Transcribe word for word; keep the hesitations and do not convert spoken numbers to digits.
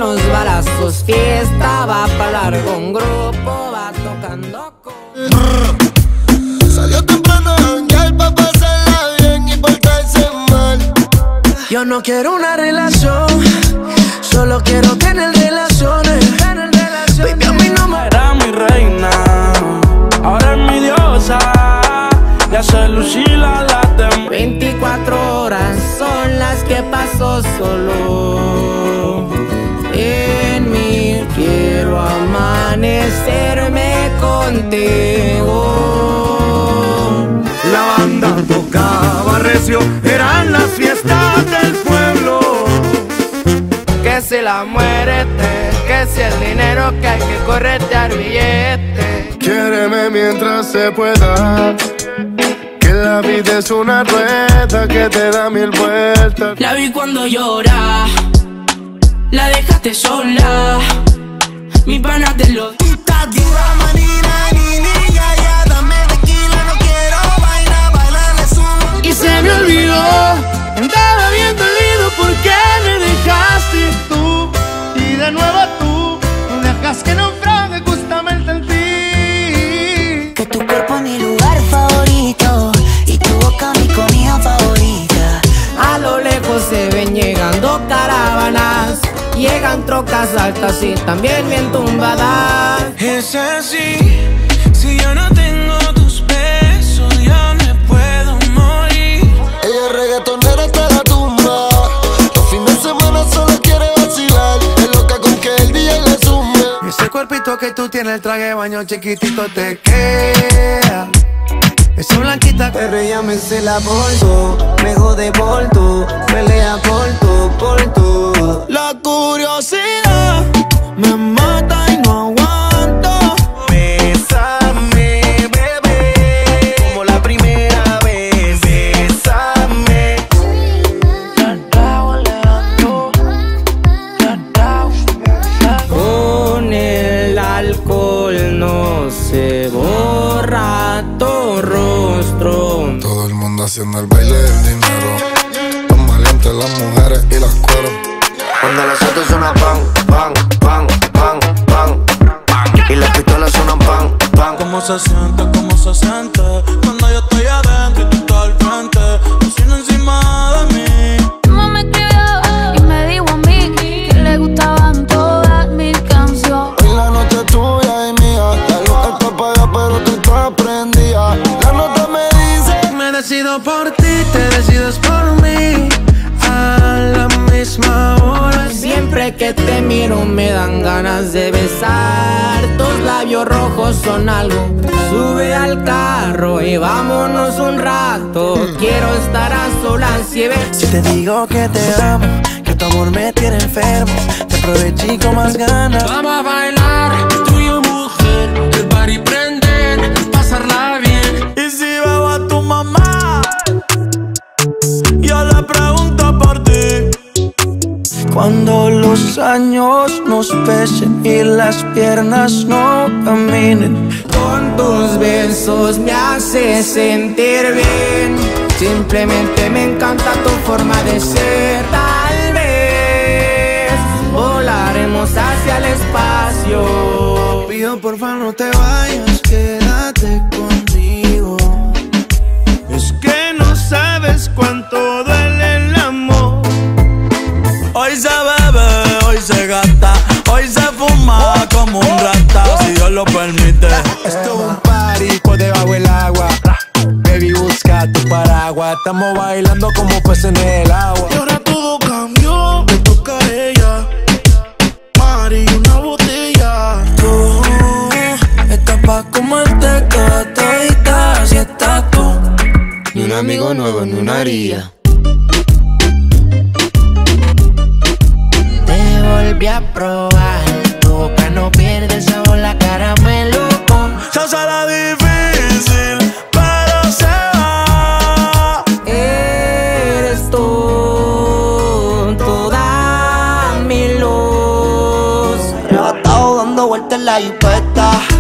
los balazos, fiesta va para largo, un grupo va tocando con... Salió temprano a janguear pa' pasarla bien y portarse mal. Yo no quiero una relación, solo quiero tener relaciones. Baby, a mí no me... Era mi reina, ahora es mi diosa. Ya se lucila la tem. veinticuatro horas son las que paso solo en mí. Quiero amanecerme contigo. La banda tocaba recio, eran las fiestas del pueblo. Que si la muerte, que si el dinero, que hay que corretear billete. Quiéreme mientras se pueda, que la vida es una rueda que te da mil vueltas. La vi cuando llora, la dejaste sola. Mi pana te lo Está dura, manina, ni niña, ya dame tequila, no quiero bailar, bailarle solo. y se me olvidó. Andaba bien dolido porque me dejaste tú. Y de nuevo tú, no dejas que naufrague justamente en ti. Que tu cuerpo es mi lugar favorito y tu boca mi comida favorita. A lo lejos se ven llegando caravanas, llegan trocas altas y también bien tumbadas. Es así, si yo no tengo tus besos, yo me puedo morir. Ella es reggaetonera hasta la tumba, los fines de semana solo quiere vacilar. Es loca con que el día le sume. Ese cuerpito que tú tienes, el traje de baño chiquitito te queda. Esa blanquita que Pero me se la volto, me jode por tú, pelea por tú, por tú. la curiosidad me mata y no aguanto. Bésame, bebé, como la primera vez. Bésame. Con el alcohol no se borra tu rostro. Todo el mundo haciendo el baile del dinero, tan valientes las mujeres y las cueros. Cuando las autos suenan pan, pan, pan, pan, pan, y las pistolas suenan pan, pan. ¿Cómo se siente? ¿Cómo se siente? Cuando yo estoy adentro y tú estás al frente, haciendo encima de mí. Mamá me escribió y me dijo a mí que le gustaban todas mis canciones. Hoy la noche es tuya y mía, la luz está apagada pero tú estás prendida. La nota me dice, Me decido por ti, te decides por mí. A la misma hora. Siempre que te miro me dan ganas de besar. Tus labios rojos son algo. Sube al carro y vámonos un rato. Quiero estar a solas y ver. Si te digo que te amo, que tu amor me tiene enfermo, te aproveché con más ganas. Vamos a bailar, tú y yo mujer, el party prender, pasarla bien. Y si veo a tu mamá, yo le pregunto por ti. Cuando los años nos pesen y las piernas no caminen, Con tus besos me haces sentir bien. Simplemente me encanta tu forma de ser. Tal vez volaremos hacia el espacio. pido porfa no te vayas, quédate conmigo. Es que no sabes cuánto duele el amor. Hoy se bebe, hoy se gasta, hoy se fuma como un rata, si Dios lo permite. Esto es un party por debajo del agua. Baby, busca tu paraguas. Estamos bailando como peces en el agua. Y ahora todo cambió, me toca a ella. Mari, una botella. Tú estás pa' comerte toda todita, si estás tú. Ni un amigo nuevo, ni una haría. Te volví a probar. Tu boca no pierde el sabor, la caramelo. Se hace la difícil, pero se va. Eres tú, toda mi luz. Arrebatado dando vueltas en la jipeta.